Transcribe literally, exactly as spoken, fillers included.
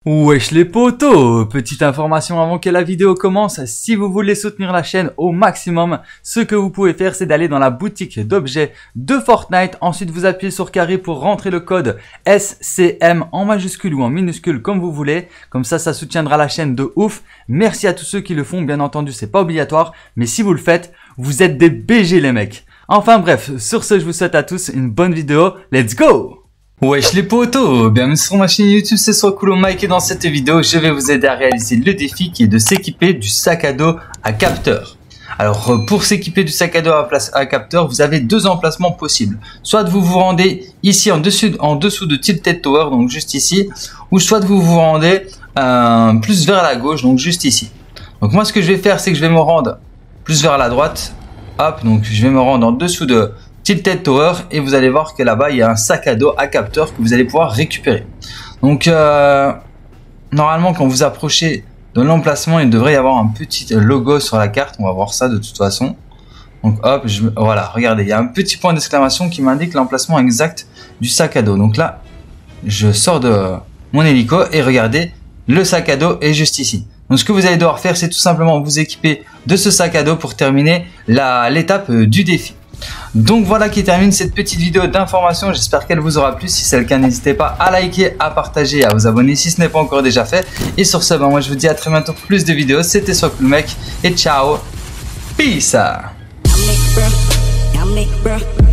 Wesh les potos, petite information avant que la vidéo commence, si vous voulez soutenir la chaîne au maximum, ce que vous pouvez faire c'est d'aller dans la boutique d'objets de Fortnite, ensuite vous appuyez sur carré pour rentrer le code S C M en majuscule ou en minuscule comme vous voulez, comme ça ça soutiendra la chaîne de ouf. Merci à tous ceux qui le font, bien entendu c'est pas obligatoire, mais si vous le faites, vous êtes des B G les mecs. Enfin bref, sur ce je vous souhaite à tous une bonne vidéo, let's go! Wesh les potos, bienvenue sur ma chaîne YouTube, c'est Soiscool Mike et dans cette vidéo je vais vous aider à réaliser le défi qui est de s'équiper du sac à dos à capteur. Alors pour s'équiper du sac à dos à, à capteur, vous avez deux emplacements possibles. Soit vous vous rendez ici en dessous, en dessous de Tilted Tower, donc juste ici, ou soit vous vous rendez euh, plus vers la gauche, donc juste ici. Donc moi ce que je vais faire c'est que je vais me rendre plus vers la droite, hop, donc je vais me rendre en dessous de Tilted Tower et vous allez voir que là-bas il y a un sac à dos à capteur que vous allez pouvoir récupérer. Donc euh, normalement quand vous approchez de l'emplacement il devrait y avoir un petit logo sur la carte, on va voir ça de toute façon. Donc hop, je, voilà, regardez, il y a un petit point d'exclamation qui m'indique l'emplacement exact du sac à dos. Donc là je sors de mon hélico et regardez, le sac à dos est juste ici. Donc ce que vous allez devoir faire c'est tout simplement vous équiper de ce sac à dos pour terminer l'étape du défi. Donc voilà qui termine cette petite vidéo d'information, j'espère qu'elle vous aura plu. Si c'est le cas, n'hésitez pas à liker, à partager et à vous abonner si ce n'est pas encore déjà fait. Et sur ce, ben moi je vous dis à très bientôt pour plus de vidéos. C'était Soiscool Mec et ciao, peace.